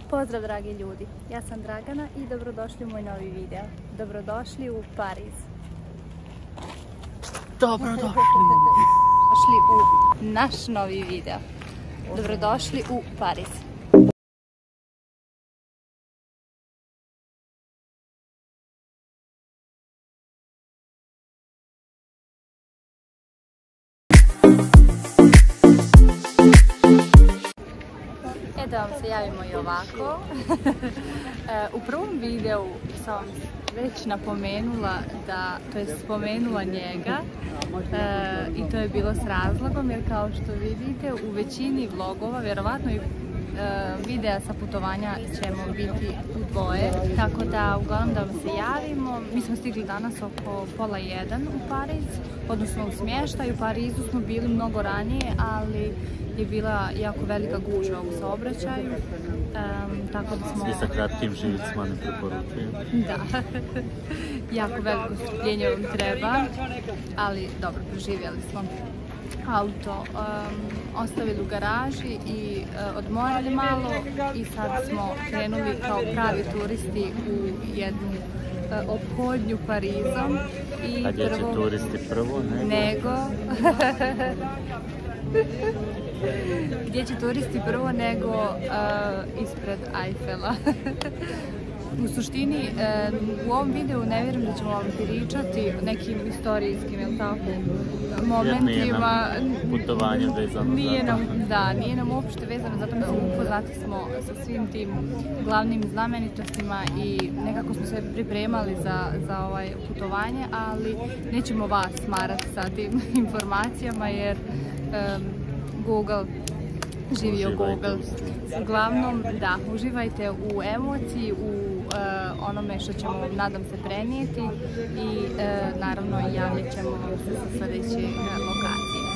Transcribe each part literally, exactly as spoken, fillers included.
Pozdrav dragi ljudi, ja sam Dragana i dobrodošli u moj novi video. Dobrodošli u Pariz. Dobrodošli. Došli u naš novi video. Dobrodošli u Pariz. Da vam se javimo i ovako. U prvom videu sam već napomenula da, to je spomenula njega i to je bilo s razlogom jer kao što vidite u većini vlogova, vjerovatno i videa sa putovanja ćemo biti u dvoje, tako da uglavnom da vam se javimo. Mi smo stigli danas oko pola jedan u Pariz, odnosno u smještaj. U Parizu smo bili mnogo ranije, ali je bila jako velika gužva u saobraćaju, um, tako da smo... Svi sa kratkim živicima ne preporučuju. Da, jako veliko strpljenje vam treba, ali dobro, preživjeli smo. Auto um, ostavili u garaži i uh, odmorili malo i sad smo krenuli kao pravi turisti u jednu uh, ophodnju Parizom. I a gdje će prvo... turisti prvo? Nego... nego... Gdje će turisti prvo nego uh, ispred Eiffela. U suštini, uh, u ovom videu ne vjerujem da ćemo vam pričati nekim istorijskim, jel tako, momentima. Nije nam putovanje vezano nije za nam, Da, nije nam uopšte vezano, zato mislim upoznati smo sa svim tim glavnim znamenitostima i nekako smo se pripremali za, za ovaj putovanje, ali nećemo vas smarati sa tim informacijama jer um, Google, živio Google. Uglavnom, da, uživajte u emociji, u uh, onome što ćemo vam, nadam se, prenijeti i uh, naravno javljat ćemo vam se sa sljedeće uh, lokacije.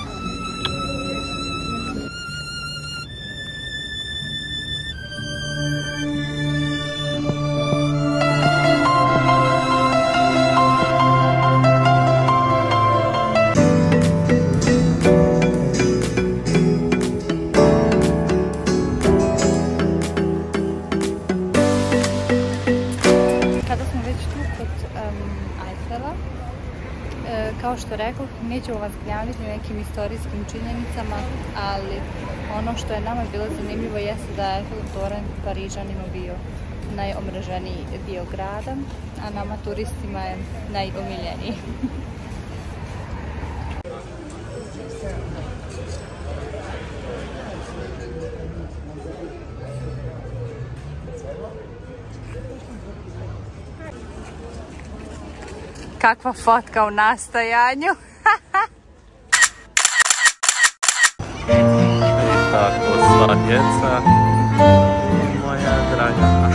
Kao što rekao, nećemo vas gnjaviti nekim istorijskim činjenicama, ali ono što je nama bilo zanimljivo jeste da je Eiffelov toranj Parižanima bio najomraženiji dio grada, a nama turistima je najomiljeniji. Kakva fotka u nastajanju. I tako sva djeca, moja Dragana.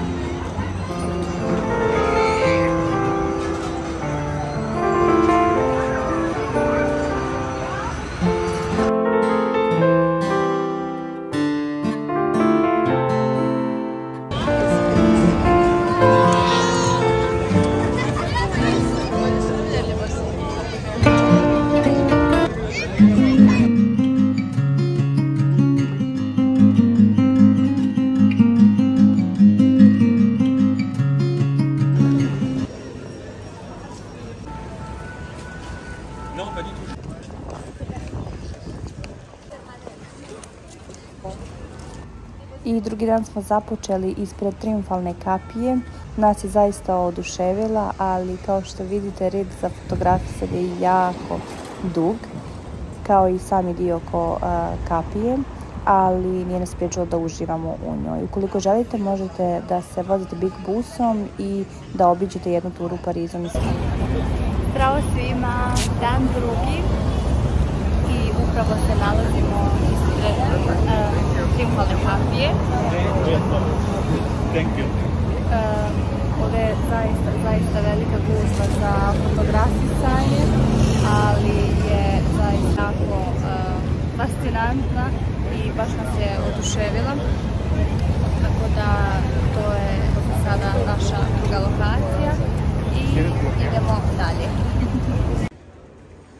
I drugi dan smo započeli ispred Trijumfalne kapije. Nas je zaista oduševila, ali kao što vidite red za fotografisanje je jako dug, kao i sami dio oko uh, kapije, ali nije nas spriječilo da uživamo u njoj. Ukoliko želite, možete da se vozite Big busom i da obiđete jednu turu Parizom. Zdravo svima, dan drugi i upravo se nalazimo ispred uh, Trijumfalne kapije. Thank you. Um, ovdje je zaista, zaista velika gužva za fotografisanje, ali je zaista jako uh, fascinantna i baš nas je oduševila. Tako da to je sada naša druga lokacija i idemo dalje. U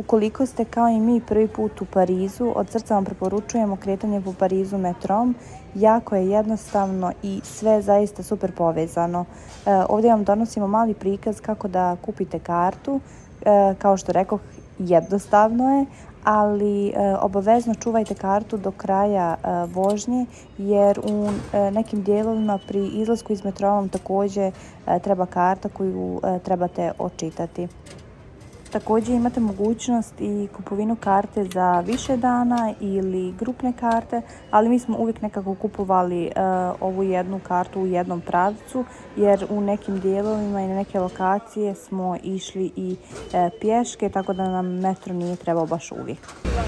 Ukoliko ste kao i mi prvi put u Parizu, od srca vam preporučujemo kretanje po Parizu metrom. Jako je jednostavno i sve zaista super povezano. E, ovdje vam donosimo mali prikaz kako da kupite kartu. E, kao što rekoh, jednostavno je, ali e, obavezno čuvajte kartu do kraja e, vožnje, jer u e, nekim dijelovima pri izlasku iz metroa vam također e, treba karta koju e, trebate očitati. Također imate mogućnost i kupovinu karte za više dana ili grupne karte, ali mi smo uvijek nekako kupovali e, ovu jednu kartu u jednom pravcu, jer u nekim dijelovima i na neke lokacije smo išli i e, pješke, tako da nam metro nije trebao baš uvijek.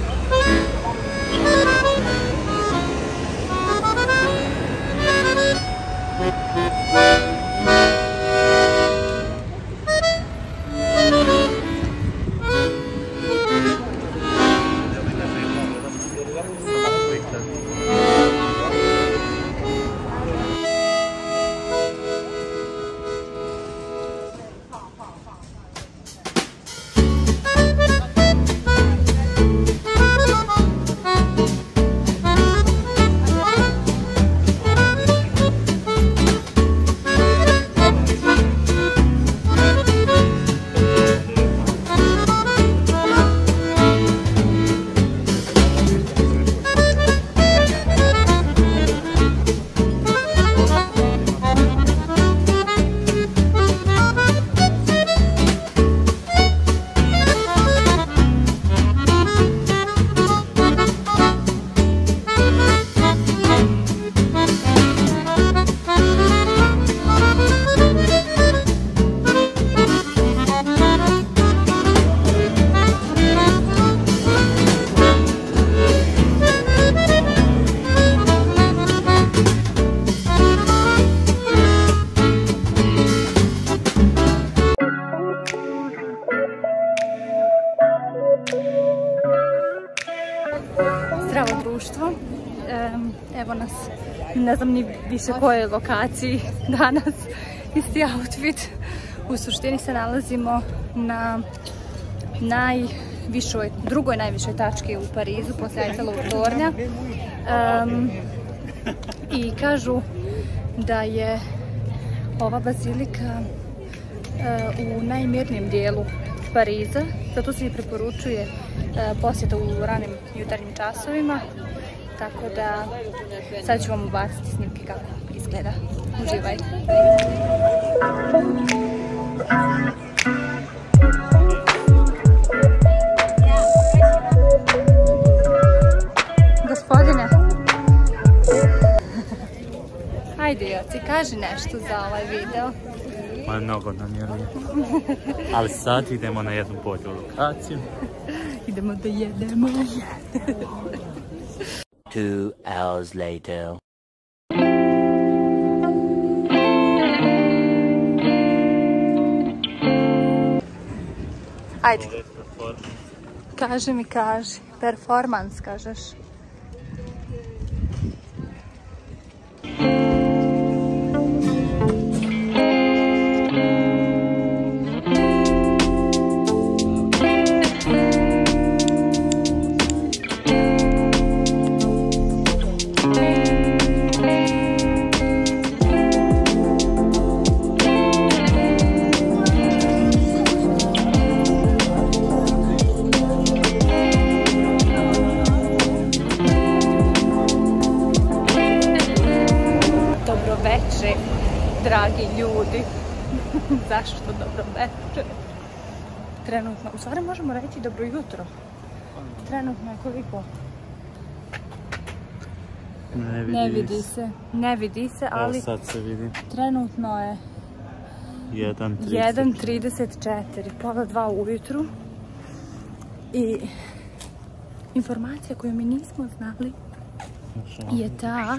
Zdravo društvo, evo nas, ne znam ni više kojoj lokaciji danas, isti outfit. U suštini se nalazimo na najvišoj, drugoj najvišoj tački u Parizu, poslije Eiffelovog tornja. Um, I kažu da je ova bazilika uh, u najmirnijem dijelu Pariza, zato se i preporučuje uh, posjeta u ranim jutarnjim časovima, tako da sad ću vam ubaciti snimke kako izgleda. Uživajte! Gospodine, hajde Joci, kaži nešto za ovaj video. Ma je mnogo namjerno. Ali sad idemo na jednu bolju lokaciju. Idemo da jedemo. Two hours later. Ajde. Kaži mi, kaži. Performans, kažeš. Dragi ljudi, zašto dobro večer? Trenutno, u stvari možemo reći dobro jutro. Trenutno je koliko? Ne vidi, ne vidi se. Ne vidi se, ali evo sad se vidi. Trenutno je jedan trideset četiri, pola dva ujutru. I informacija koju mi nismo znali je ta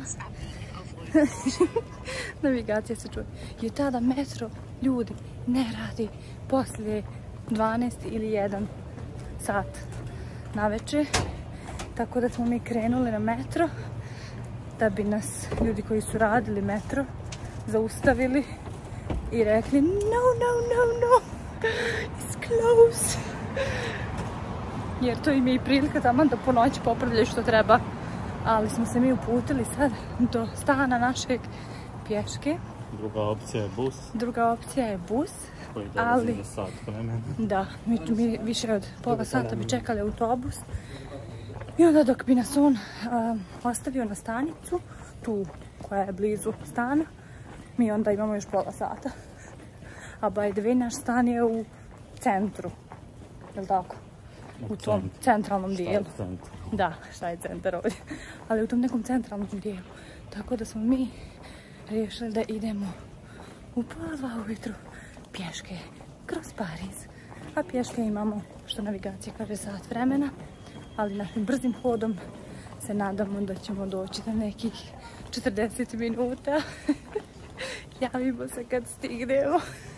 navigacija se čuje, je ta da metro, ljudi, ne radi poslije dvanaest ili jedan sat navečer, tako da smo mi krenuli na metro da bi nas ljudi koji su radili metro zaustavili i rekli no, no, no, no, it's closed. jer to im je i prilika taman da po noći popravljaju što treba. Ali smo se mi uputili sad do stana našeg pješke. Druga opcija je bus. Druga opcija je bus. Koji dolazi za sat vremena. Da, mi, mi više od pola sata bi čekali autobus. I onda dok bi nas on um, ostavio na stanicu, tu koja je blizu stana, mi onda imamo još pola sata. A by the way, naš stan je u centru, je li tako? U tom centralnom dijelu. Šta je centar? Da, šta je centar ovdje. Ali u tom nekom centralnom dijelu. Tako da smo mi riješili da idemo u pola dva ujutru pješke kroz Pariz. A pješke imamo, što navigacija kaže, sat vremena. Ali našim brzim hodom se nadamo da ćemo doći za nekih četrdeset minuta. Javimo se kad stignemo.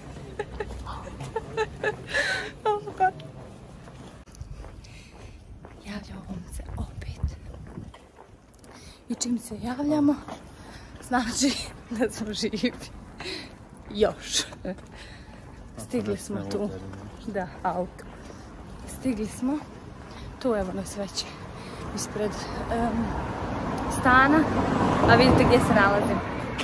Oh God. Javljamo se opet. I čim se javljamo, znači da smo živi. Još. Stigli smo tu. Da, auto. Stigli smo. Tu evo nas već ispred um, stana. A vidite gdje se nalazim.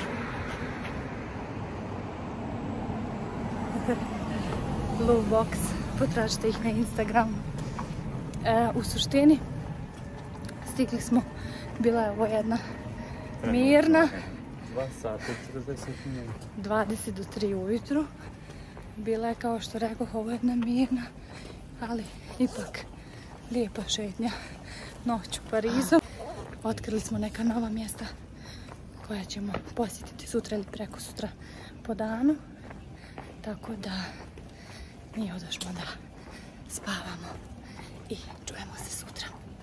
Blue Box. Potražite ih na Instagramu. E, u suštini stigli smo. Bila je ovo jedna mirna. dva sata i četrdeset minuta. dvadeset do tri ujutru. Bila je, kao što rekoh, ovo jedna mirna, ali ipak lijepa šetnja noću Parizom. Otkrili smo neka nova mjesta koja ćemo posjetiti sutra ili preko sutra po danu. Tako da mi odošmo da spavamo i čujemo se sutra.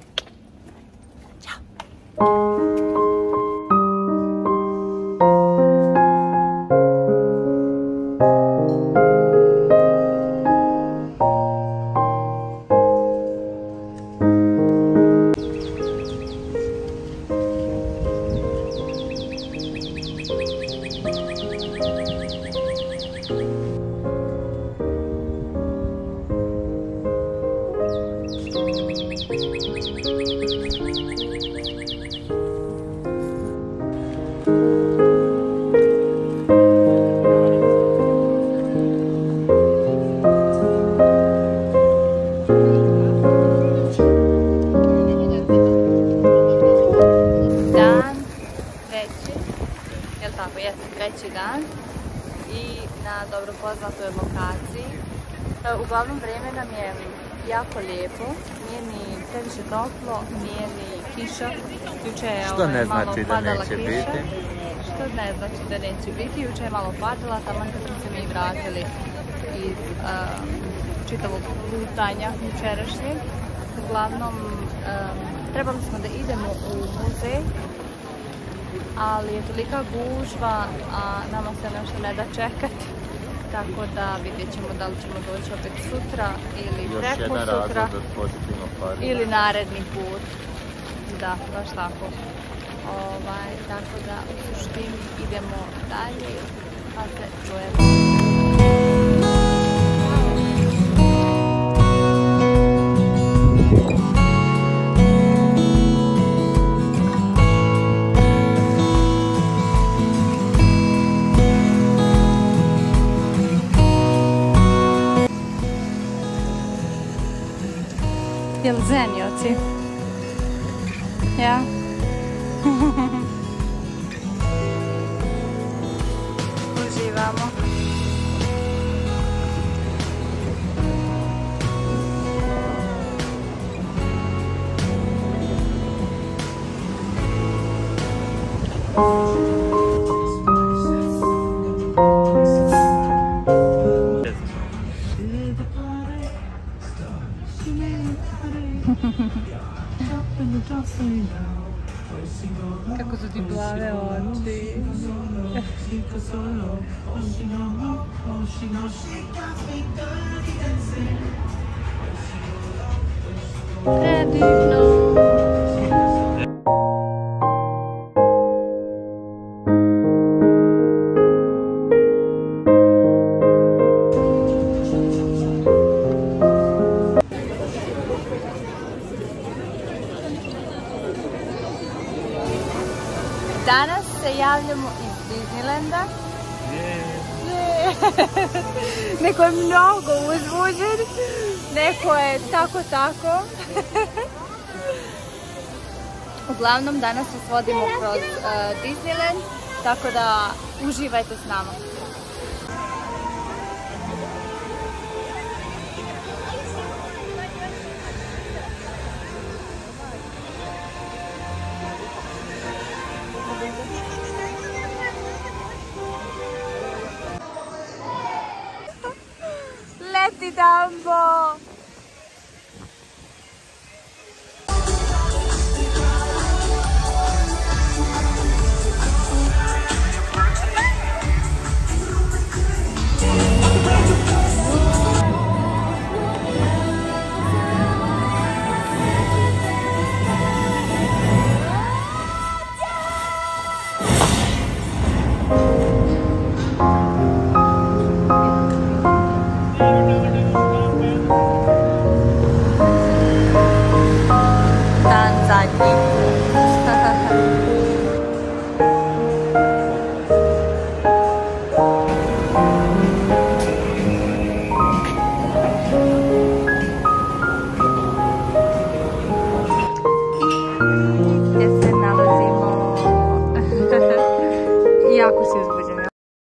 Ćao! Treći dan i na dobro poznatoj lokaciji. Uglavnom vrijeme nam je jako lijepo, nije ni previše toplo, nije ni kiša. Juče je što ne malo znači padala da neće kiša. biti. Što ne znači da neće biti. Juče je malo padala, taman kad smo se mi vratili iz uh, čitavog lutanja jučerašnjeg. Uglavnom um, trebali smo da idemo u muzej, ali je tolika gužva, a nama se nešto ne da čekati. Tako da vidjet ćemo da li ćemo doći opet sutra ili preko sutra. Ili naredni put. Da, baš tako. Ovaj, tako da u suštini idemo dalje, pa se čujemo. Jel zenioci? Ja? Uživamo. Kako su ti plave oči. Predivno. iz Disneylanda. Neko je mnogo uzbuđen, neko je tako tako. Uglavnom danas vas vodimo kroz uh, Disneyland, tako da uživajte s nama. Leti Dumbo! Jako si uzbuđena.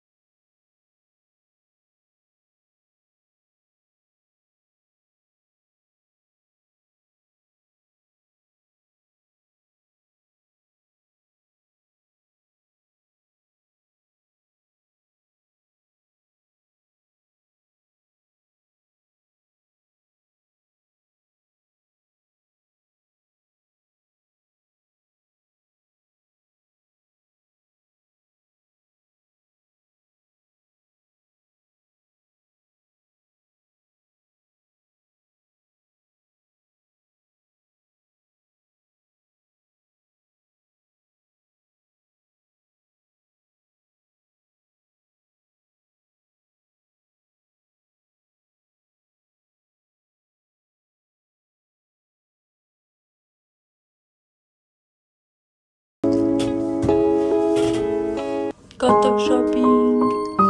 Gotov shopping!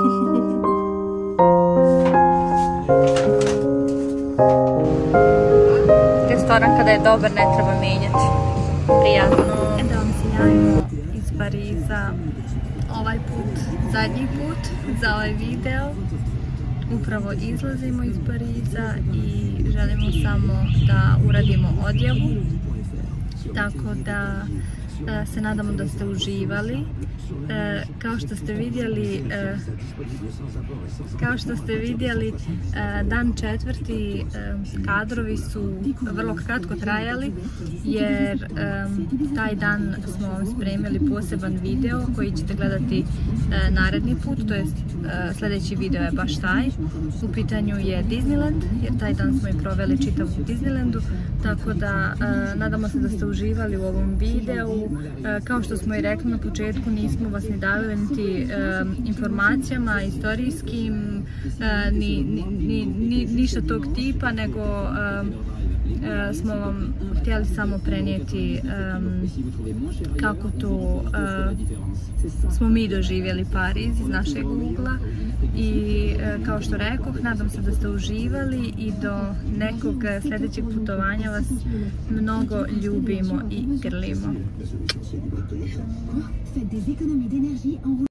Restoran kada je dobar ne treba mijenjati. Prijatno. Da vam se javimo iz Pariza ovaj put, zadnji put za ovaj video. Upravo izlazimo iz Pariza i želimo samo da uradimo odjavu. Tako da se nadamo da ste uživali. E, kao što ste vidjeli e, kao što ste vidjeli e, dan četvrti e, kadrovi su vrlo kratko trajali jer e, taj dan smo vam spremili poseban video koji ćete gledati e, naredni put, to jest e, sljedeći video je baš taj. U pitanju je Disneyland jer taj dan smo i proveli čitav u Disneylandu, tako da e, nadamo se da ste uživali u ovom videu. E, kao što smo i rekli na početku, nismo vas ni davili niti e, informacijama istorijskim, e, ni, ni, ni, ništa tog tipa, nego e, e, smo vam htjeli samo prenijeti e, kako to e, smo mi doživjeli Pariz iz našeg ugla. I e, kao što rekoh, nadam se da ste uživali i do nekog sljedećeg putovanja vas mnogo ljubimo i grlimo.